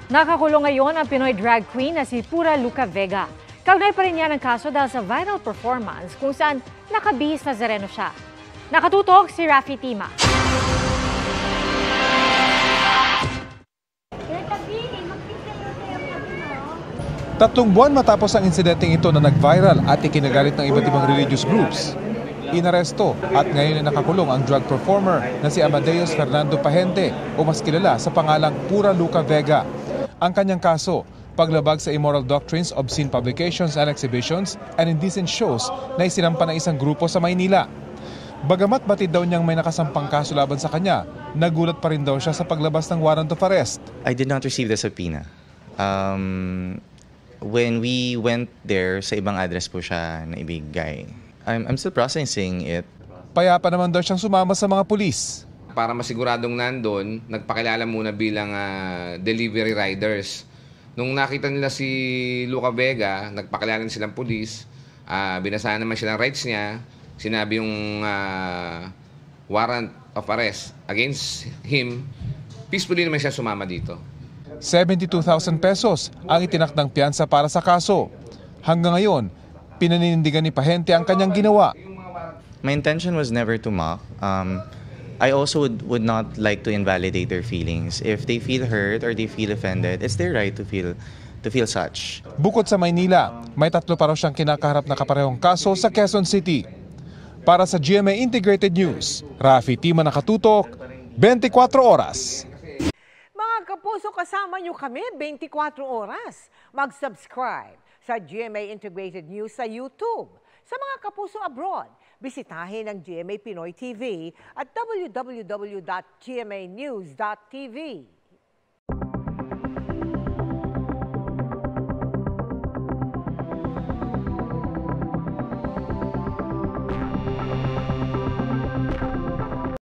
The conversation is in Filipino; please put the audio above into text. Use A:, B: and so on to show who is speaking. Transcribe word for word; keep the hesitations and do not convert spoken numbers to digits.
A: Nakakulong ngayon ang Pinoy drag queen na si Pura Luca Vega. Kaugnay pa rin niya ng kaso dahil sa viral performance kung saan nakabihis na Nazareno siya. Nakatutok si Rafi Tima.
B: Tatlong buwan matapos ang insidenteng ito na nag-viral at ikinagalit ng iba't ibang religious groups, inaresto at ngayon ay nakakulong ang drug performer na si Amadeus Fernando Pahente o mas kilala sa pangalang Pura Luca Vega. Ang kanyang kaso, paglabag sa immoral doctrines, obscene publications and exhibitions, and indecent shows na isinampa ng isang grupo sa Maynila. Bagamat batid daw niyang may nakasampang kaso laban sa kanya, nagulat pa rin daw siya sa paglabas ng warrant of arrest.
C: I did not receive the subpoena. Um, when we went there, sa ibang address po siya na ibigay. I'm, I'm still processing it.
B: Payapa naman daw siyang sumama sa mga pulis.
D: Para masiguradong nandun, nagpakilala muna bilang uh, delivery riders. Nung nakita nila si Luca Vega, nagpakilala silang pulis, uh, binasahan naman siya ng rights niya, sinabi yung uh, warrant of arrest against him, peacefully naman siya sumama dito.
B: seventy-two thousand pesos ang itinakdang piyansa para sa kaso. Hanggang ngayon, pinaninindigan ni Pahente ang kanyang ginawa.
C: My intention was never to mock. Um, I also would, would not like to invalidate their feelings. If they feel hurt or they feel offended, it's their right to feel to feel such.
B: Bukod sa Maynila, may tatlo pa raw siyang kinakaharap na kaparehong kaso sa Quezon City. Para sa G M A Integrated News, Rafi Tima, nakatutok, twenty-four oras.
E: Mga kapuso, kasama nyo kami twenty-four oras. Mag-subscribe sa G M A Integrated News sa YouTube. Sa mga kapuso abroad, bisitahin ang G M A Pinoy T V at w w w dot g m a news dot t v.